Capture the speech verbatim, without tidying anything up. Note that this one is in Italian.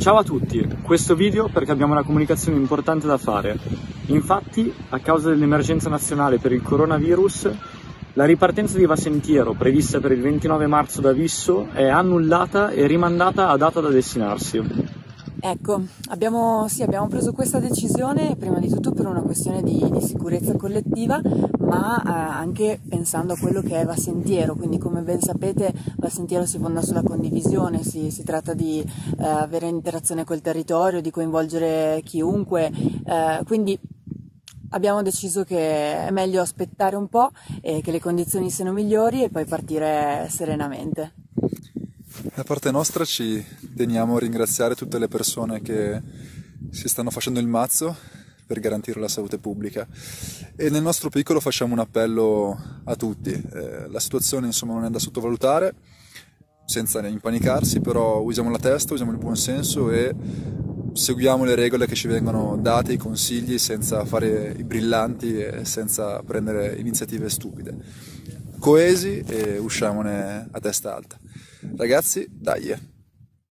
Ciao a tutti, questo video perché abbiamo una comunicazione importante da fare. Infatti, a causa dell'emergenza nazionale per il coronavirus, la ripartenza di Va Sentiero, prevista per il ventinove marzo da Visso, è annullata e rimandata a data da destinarsi. Ecco, abbiamo, sì, abbiamo preso questa decisione prima di tutto per una questione di, di sicurezza collettiva, ma eh, anche pensando a quello che è Va Sentiero, quindi come ben sapete Va Sentiero si fonda sulla condivisione, si, si tratta di eh, avere interazione col territorio, di coinvolgere chiunque, eh, quindi abbiamo deciso che è meglio aspettare un po' e che le condizioni siano migliori e poi partire serenamente. Da parte nostra ci teniamo a ringraziare tutte le persone che si stanno facendo il mazzo per garantire la salute pubblica e nel nostro piccolo facciamo un appello a tutti. Eh, la situazione insomma non è da sottovalutare senza impanicarsi, però usiamo la testa, usiamo il buon senso e seguiamo le regole che ci vengono date, i consigli, senza fare i brillanti e senza prendere iniziative stupide. Coesi e usciamone a testa alta. Ragazzi, dai!